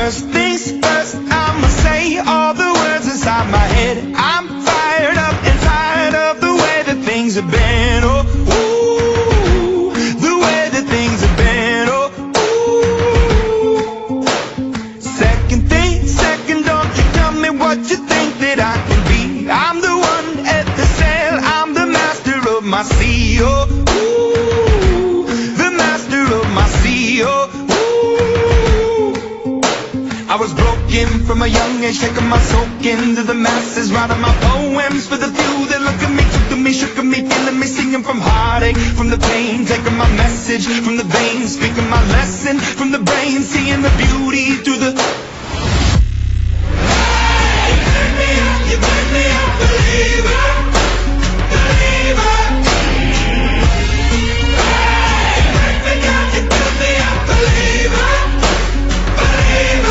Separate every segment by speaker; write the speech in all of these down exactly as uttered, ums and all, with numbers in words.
Speaker 1: First things first, I'ma say all the words inside my head. I'm fired up and tired of the way that things have been. Oh, ooh, the way that things have been. Oh, ooh. Second thing, second, don't you tell me what you think that I can be. I'm the one at the sail, I'm the master of my sea. Oh, ooh, the master of my sea. Oh, I was broken from a young age, taking my soak into the masses, writing my poems for the few that look at me, took to me, shook at me, feeling me, singing from heartache, from the pain, taking my message from the veins, speaking my lesson from the brain, seeing the beauty through the... Hey, you turn me up, you turn me up, believer, believer. Hey, you break me down, you build me up, believer, believer.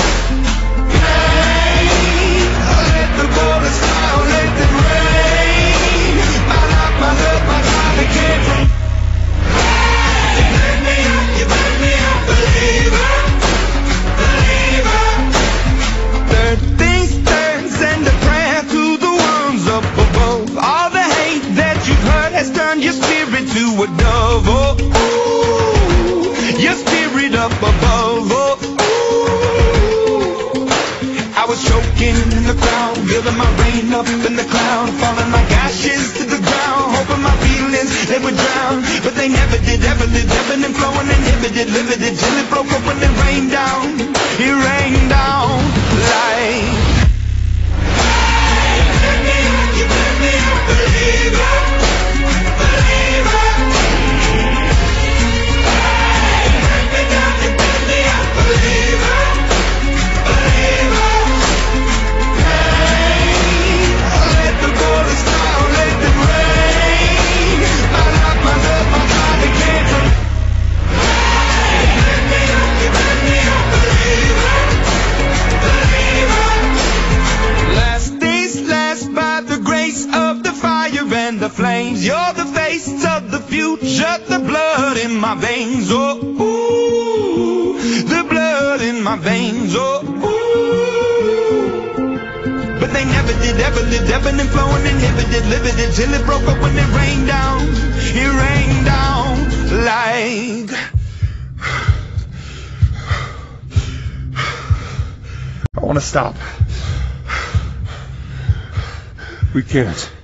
Speaker 1: To a dove, oh, ooh, your spirit up above, oh, ooh. I was choking in the crowd, building my rain up in the cloud, falling like ashes to the ground, hoping my feelings, they would drown, but they never did, ever did, ebbing and flowing, inhibited, limited, till it broke up when it rained down, it rained down like... Hey, you turn me up, you turn me up, believer. The flames, you're the face of the future, the blood in my veins, oh, ooh, the blood in my veins, oh, ooh. But they never did, ever lived, ebbing and flowing, inhibited, limited, till it broke up when it rained down, it rained down like...
Speaker 2: I want to stop. We can't.